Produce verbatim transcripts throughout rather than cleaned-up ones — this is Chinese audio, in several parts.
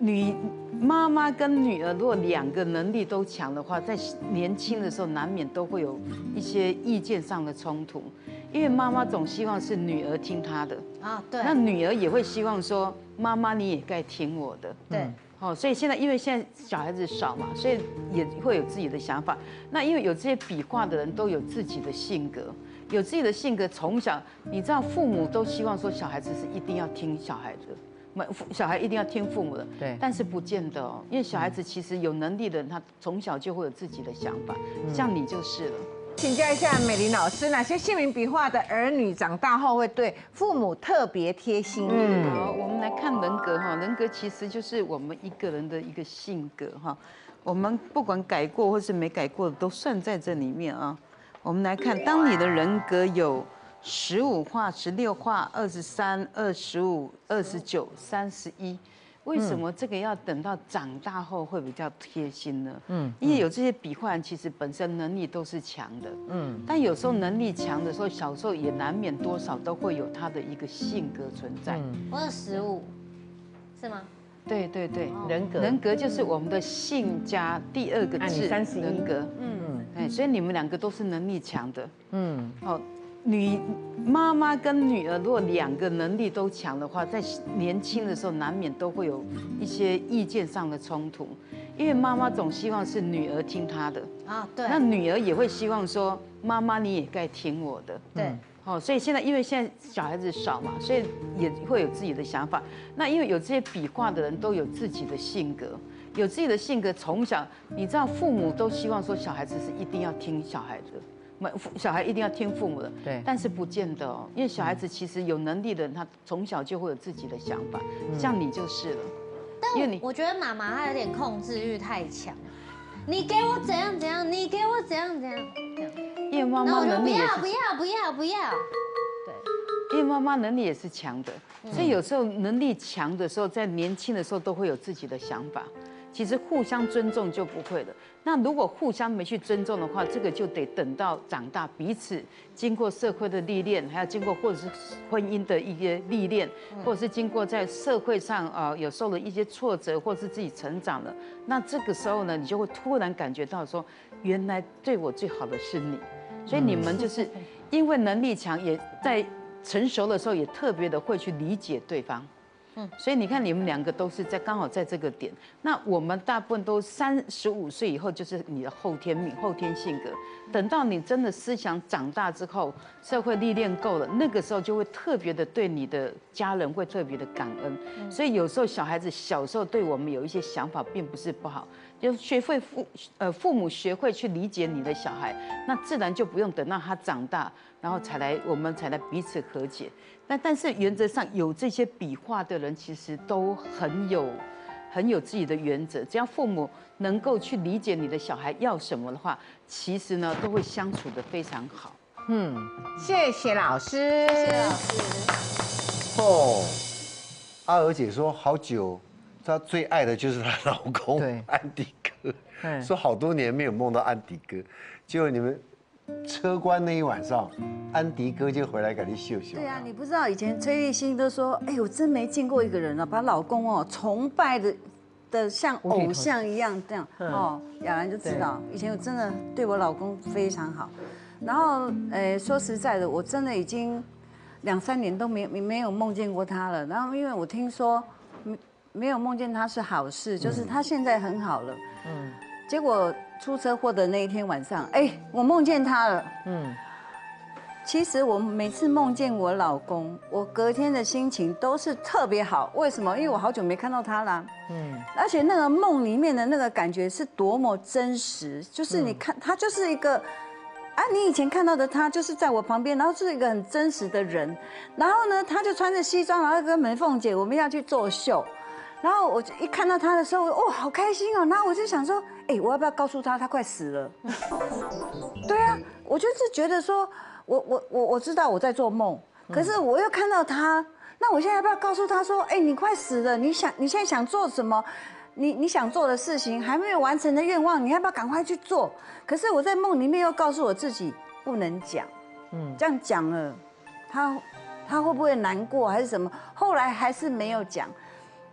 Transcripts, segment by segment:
女妈妈跟女儿如果两个能力都强的话，在年轻的时候难免都会有一些意见上的冲突，因为妈妈总希望是女儿听她的啊，对，那女儿也会希望说妈妈你也该听我的，对。哦，所以现在因为现在小孩子少嘛，所以也会有自己的想法。那因为有这些笔画的人都有自己的性格，有自己的性格，从小你知道父母都希望说小孩子是一定要听小孩的，小孩一定要听父母的，对。但是不见得哦，因为小孩子其实有能力的人，他从小就会有自己的想法，像你就是了。 请教一下美玲老师，哪些姓名笔画的儿女长大后会对父母特别贴心？ 嗯，好，我们来看人格哈，人格其实就是我们一个人的一个性格哈，我们不管改过或是没改过的都算在这里面啊。我们来看，当你的人格有十五画、十六画、二十三、二十五、二十九、三十一。为什么这个要等到长大后会比较贴心呢？嗯，因为有这些笔画人其实本身能力都是强的，嗯，但有时候能力强的时候，小时候也难免多少都会有他的一个性格存在。 我有十五，是吗？ 对对对， 人格人格就是我们的性加第二个字人格，嗯，哎，所以你们两个都是能力强的，嗯，好。女妈妈跟女儿如果两个能力都强的话，在年轻的时候难免都会有一些意见上的冲突，因为妈妈总希望是女儿听她的啊，对，那女儿也会希望说妈妈你也该听我的，对，好，所以现在因为现在小孩子少嘛，所以也会有自己的想法。那因为有这些笔画的人都有自己的性格，有自己的性格，从小你知道父母都希望说小孩子是一定要听小孩的。小孩一定要听父母的，对，但是不见得哦，因为小孩子其实有能力的人，他从小就会有自己的想法，像你就是了。 但因为你，我觉得妈妈她有点控制欲太强，你给我怎样怎样，你给我怎样怎样，这样。 因为妈妈能力也是， 不要不要不要， 对，因为妈妈能力也是强的，所以有时候能力强的时候，在年轻的时候都会有自己的想法。其实互相尊重就不会了。那如果互相没去尊重的话，这个就得等到长大，彼此经过社会的历练，还要经过或者是婚姻的一些历练，或者是经过在社会上啊有受了一些挫折，或是自己成长了，那这个时候呢，你就会突然感觉到说，原来对我最好的是你。所以你们就是因为能力强，也在成熟的时候也特别的会去理解对方。嗯，所以你看，你们两个都是在刚好在这个点。那我们大部分都三十五岁以后，就是你的后天命、后天性格。等到你真的思想长大之后，社会历练够了，那个时候就会特别的对你的家人会特别的感恩。所以有时候小孩子小时候对我们有一些想法，并不是不好，就学会父呃父母学会去理解你的小孩，那自然就不用等到他长大，然后才来我们才来彼此和解。那但是原则上有这些笔画的人，其实都很有很有自己的原则。只要父母能够去理解你的小孩要什么的话，其实呢都会相处得非常好。 嗯，谢谢老师，谢谢老师。哦，阿娥姐说好久，她最爱的就是她老公安迪哥，说好多年没有梦到安迪哥，结果你们。车关那一晚上，安迪哥就回来给你秀秀。 对啊，你不知道以前崔丽欣都说，哎，我真没见过一个人啊，把老公哦崇拜的的像偶像一样这样。哦，雅兰就知道，以前我真的对我老公非常好。然后，呃，说实在的，我真的已经两三年都没没有梦见过他了。然后，因为我听说没没有梦见他是好事，就是他现在很好了。嗯，结果。出车祸的那一天晚上，哎，我梦见他了。嗯，其实我每次梦见我老公，我隔天的心情都是特别好。为什么？因为我好久没看到他了。嗯，而且那个梦里面的那个感觉是多么真实，就是你看他就是一个，啊，你以前看到的他就是在我旁边，然后是一个很真实的人。然后呢，他就穿着西装，然后跟门凤姐我们要去作秀。然后我一看到他的时候，哦，好开心哦！然后我就想说，哎，我要不要告诉他他快死了？对啊，我就是觉得说，我我我我知道我在做梦，可是我又看到他，那我现在要不要告诉他说，哎，你快死了，你想你现在想做什么？你你想做的事情还没有完成的愿望，你要不要赶快去做？可是我在梦里面又告诉我自己不能讲，嗯，这样讲了，他他会不会难过还是什么？后来还是没有讲。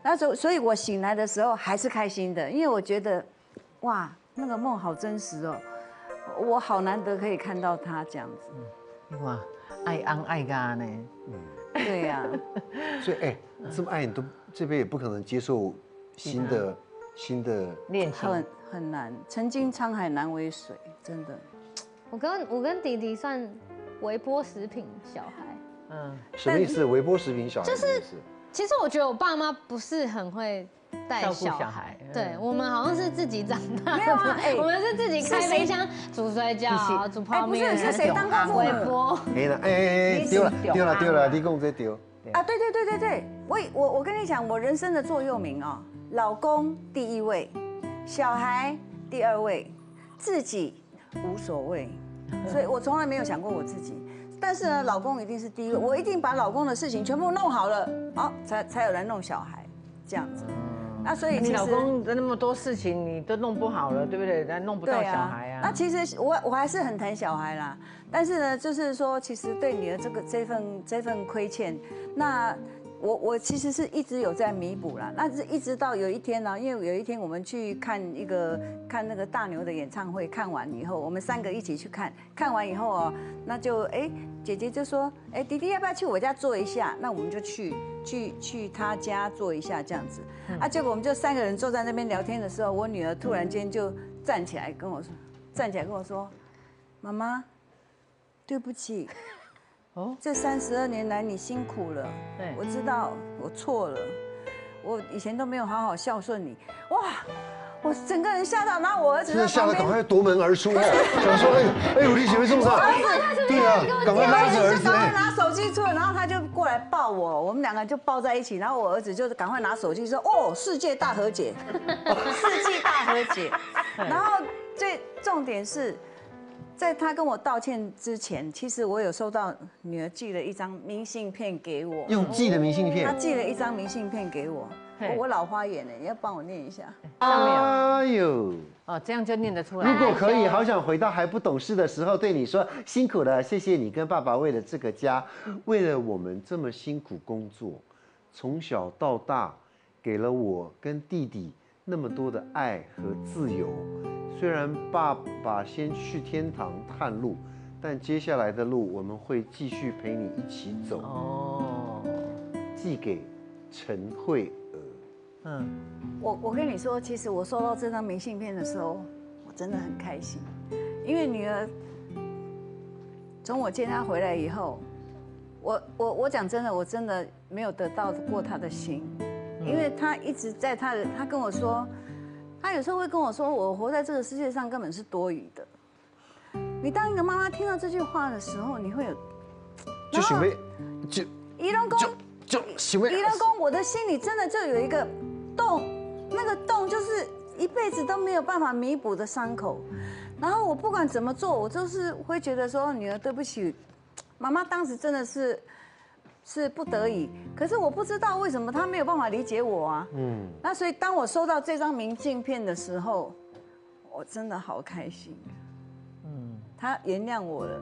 那时候，所以我醒来的时候还是开心的，因为我觉得，哇，那个梦好真实哦，我好难得可以看到他这样子。 哇，爱安爱嘎呢。 嗯，对呀。 所以哎，这么爱你都这边也不可能接受新的新的恋情， 很很难。曾经沧海难为水，真的。 我跟我跟弟弟算微波食品小孩。 嗯， 什么意思？微波食品小孩就是。 其实我觉得我爸妈不是很会带小孩，对我们好像是自己长大的，我们是自己开冰箱煮水饺、煮泡面， 不是谁当过父母？ 微波。 哎了，哎哎哎，丢了丢了丢了，你讲这丢。 啊，对对对对对，我我我跟你讲，我人生的座右铭哦，老公第一位，小孩第二位，自己无所谓，所以我从来没有想过我自己。但是呢，老公一定是第一位，我一定把老公的事情全部弄好了，好才才有人弄小孩，这样子。那所以你老公的那么多事情你都弄不好了，对不对？那弄不到小孩啊。 那其实我我还是很疼小孩啦，但是呢，就是说，其实对你的这个这份这份亏欠，那。我我其实是一直有在弥补啦，那是一直到有一天呢，因为有一天我们去看一个看那个大牛的演唱会，看完以后，我们三个一起去看，看完以后哦，那就哎姐姐就说，哎弟弟要不要去我家坐一下？那我们就去去去他家坐一下这样子，啊结果我们就三个人坐在那边聊天的时候，我女儿突然间就站起来跟我说，站起来跟我说，妈妈，对不起。哦，这三十二年来你辛苦了，我知道我错了，我以前都没有好好孝顺你，哇，我整个人吓到，然后我儿子吓得赶快夺门而出哦，想说哎哎，我弟姐妹送上，对啊，赶快拉着儿子， 赶快拿手机出来，然后他就过来抱我，我们两个就抱在一起，然后我儿子就赶快拿手机说，哦，世界大和解，世纪大和解，然后最重点是。在他跟我道歉之前，其实我有收到女儿寄了一张明信片给我， 用寄的明信片， 她寄了一张明信片给我，我老花眼呢，你要帮我念一下。 上面哎呦， 哦，这样就念得出来。 如果可以，好想回到还不懂事的时候，对你说辛苦了，谢谢你跟爸爸为了这个家，为了我们这么辛苦工作，从小到大，给了我跟弟弟那么多的爱和自由。虽然爸爸先去天堂探路，但接下来的路我们会继续陪你一起走。哦，寄给陈慧娥。 嗯，我我跟你说，其实我收到这张明信片的时候，我真的很开心，因为女儿从我接她回来以后，我我我讲真的，我真的没有得到过她的心，因为她一直在她的，她跟我说。他有时候会跟我说：“我活在这个世界上根本是多余的。”你当一个妈妈听到这句话的时候，你会有就想要就姨老公就想要姨老公，我的心里真的就有一个洞，那个洞就是一辈子都没有办法弥补的伤口。然后我不管怎么做，我就是会觉得说：“女儿，对不起，妈妈当时真的是。”是不得已，可是我不知道为什么他没有办法理解我啊。嗯，那所以当我收到这张明信片的时候，我真的好开心。嗯，他原谅我了。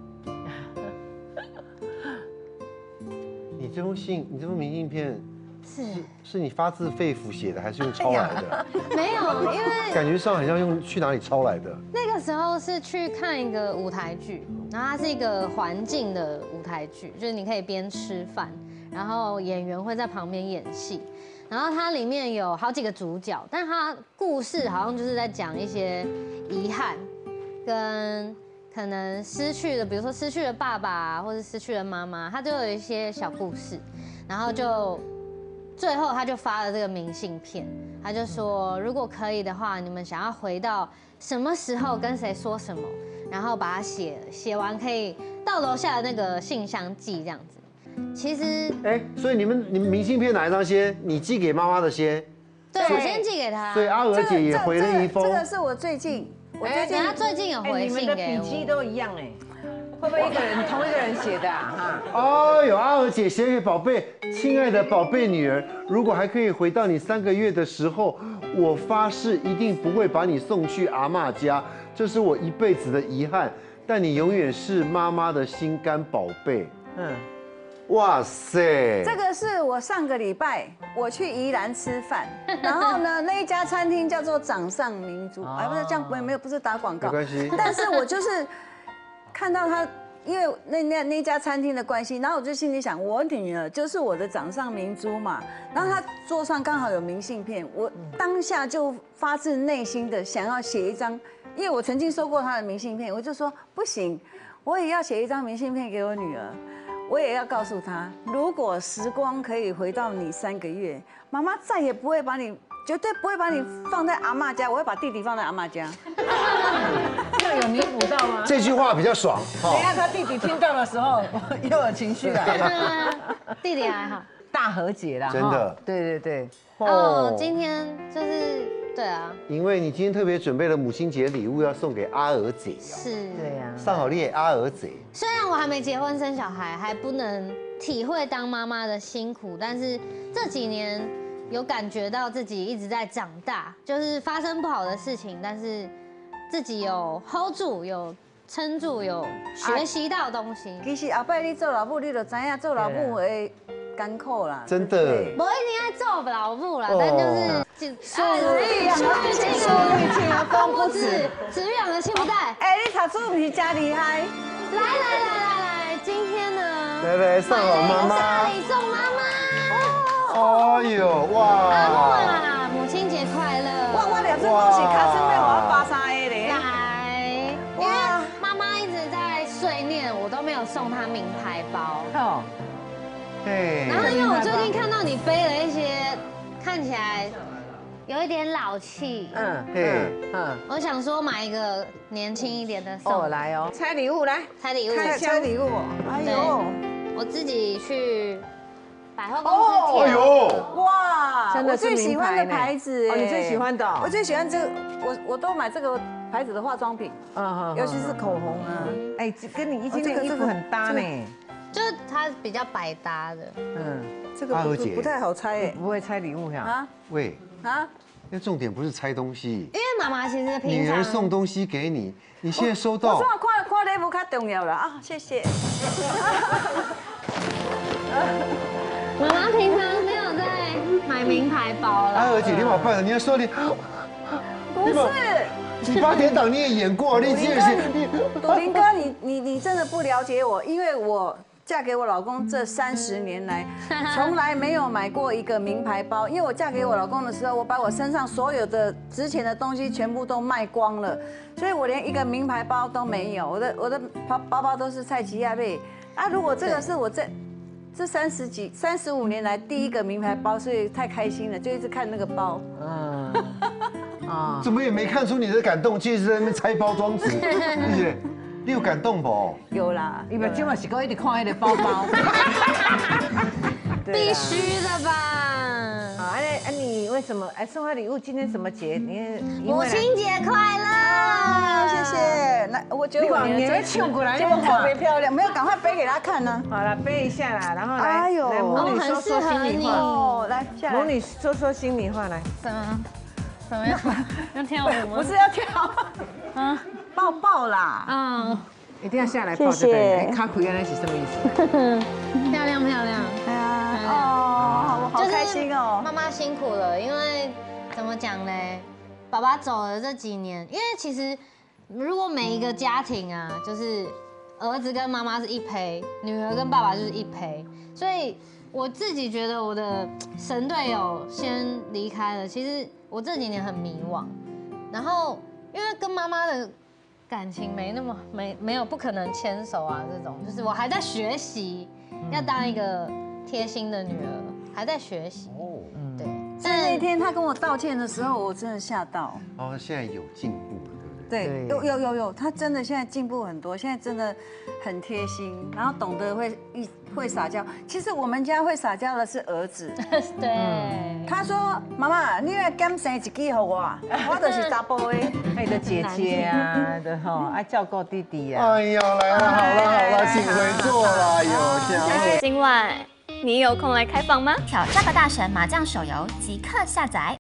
你这封信，你这封明信片是是你发自肺腑写的，还是用抄来的？ 没有，因为感觉上很像用去哪里抄来的。 那个时候是去看一个舞台剧，然后它是一个环境的舞台剧，就是你可以边吃饭，然后演员会在旁边演戏，然后它里面有好几个主角，但它故事好像就是在讲一些遗憾，跟可能失去了，比如说失去了爸爸，或者失去了妈妈，它就有一些小故事，然后就。最后，他就发了这个明信片，他就说，如果可以的话，你们想要回到什么时候跟谁说什么，然后把它写写完，可以到楼下的那个信箱寄这样子。其实，哎， 所以你们你们明信片哪一张先？你寄给妈妈的先？ 对，我先寄给他。 所以阿娥姐也回了一封。 这个是我最近，我最近他最近有回信给我。 你们的笔记都一样哎。会不会一个人同一个人写的啊？ 哦，有阿娥姐写给宝贝，亲爱的宝贝女儿，如果还可以回到你三个月的时候，我发誓一定不会把你送去阿嬷家，这是我一辈子的遗憾。但你永远是妈妈的心肝宝贝。嗯， 哇塞！ 这个是我上个礼拜我去宜兰吃饭，然后呢那一家餐厅叫做掌上明珠，哎，不是这样，没有没有，不是打广告， 没关系。 但是我就是看到他，因为那那那家餐厅的关系，然后我就心里想，我女儿就是我的掌上明珠嘛，然后她桌上刚好有明信片，我当下就发自内心的想要写一张，因为我曾经收过她的明信片，我就说不行，我也要写一张明信片给我女儿。我也要告诉他，如果时光可以回到你三个月，妈妈再也不会把你，绝对不会把你放在阿嬷家，我会把弟弟放在阿嬷家。 这样有弥补到吗？ 这句话比较爽。 等一下他弟弟听到的时候又有情绪来了。 弟弟还好， 大和解啦， 真的。 对对对。 哦，今天就是对啊， 因为你今天特别准备了母亲节礼物要送给阿娥姐哦。 是， 对呀。 上好列阿娥姐。 虽然我还没结婚生小孩，还不能体会当妈妈的辛苦，但是这几年有感觉到自己一直在长大，就是发生不好的事情，但是自己有 hold 住，有撑住，有学习到东西。 其实后摆你做老母，你就知影做老母的艰苦啦。 真的。 不一定要做老母啦，但就是树欲养而亲，树欲静而风不止， 子欲养而亲不待。 哎，你读书不是真厉害。 来来来来来，今天呢， 来来上好妈妈， 大礼送妈妈。 哎呦哇！ 阿木啊，母亲节快乐！ 我我两只恭喜卡森妹，我要发三 A 嘞。 来，因为妈妈一直在碎念，我都没有送她名牌包。 哦。 对。 然后因为我最近看到你背了一些看起来有一点老气， 嗯， 嘿， 嗯， 我想说买一个年轻一点的送。 哦，来哦，拆礼物来， 拆礼物， 开拆礼物，哎呦， 我自己去百货公司哎呦， 哇， 真的是我最喜欢的牌子， 哦，你最喜欢的， 我最喜欢这个，我我都买这个牌子的化妆品，嗯，尤其是口红啊， 哎，跟你今天衣服很搭呢， 就是它比较百搭的， 嗯， 这个不不太好拆哎， 不会拆礼物呀？ 啊， 喂，啊，那重点不是拆东西， 因为妈妈其实平常女儿送东西给你，你现在收到， 我说看看礼物较重要了啊，谢谢。 妈妈平常没有在买名牌包了。 阿娥姐，你好快了，你要说你， 不是， 你八点档你也演过，你这是， 笃林哥，你你你真的不了解我，因为我嫁给我老公这三十年来，从来没有买过一个名牌包。因为我嫁给我老公的时候，我把我身上所有的值钱的东西全部都卖光了，所以我连一个名牌包都没有。我的我的包包包都是蔡奇亚贝啊。如果这个是我这这三十几三十五年来第一个名牌包，所以太开心了，就一直看那个包。嗯。 啊，怎么也没看出你的感动，就是在那边拆包装纸，对不对？你有感动不？ 有啦， 因为今晚是哥一直看那个包包， 必须的吧？ 啊，哎哎，你为什么哎送他礼物？今天什么节？你母亲节快乐！ 谢谢。那我觉得我你会抢过来， 就特别漂亮，没有赶快背给他看呢。 好了，背一下啦，然后来，哎呦，来母女说说心里话哦，来， 母女说说心里话来。 什么？怎么样？要跳舞吗？ 不是要跳，嗯，抱抱啦。 嗯， 一定要下来抱这个。卡苦原来是什么意思？ 漂亮漂亮。 哎呀，哦，我好开心哦。 妈妈辛苦了，因为怎么讲呢？爸爸走了这几年，因为其实如果每一个家庭啊，就是儿子跟妈妈是一胚，女儿跟爸爸就是一胚，所以我自己觉得我的神队友先离开了，其实我这几年很迷惘，然后因为跟妈妈的感情没那么没没有不可能牵手啊，这种就是我还在学习，要当一个贴心的女儿，还在学习。哦，对。 所以那天他跟我道歉的时候，我真的吓到。 哦，现在有进步了， 对不对？对，有有有有，他真的现在进步很多，现在真的很贴心，然后懂得会一会撒娇。其实我们家会撒娇的是儿子。 对。 他说：“妈妈，你要减生一支给我，我就是查甫的。” 你的姐姐啊，的哈，爱照顾弟弟啊。 哎呀，来了，好了好了，请回座了，有今晚你有空来开房吗？挑战个大神麻将手游即刻下载。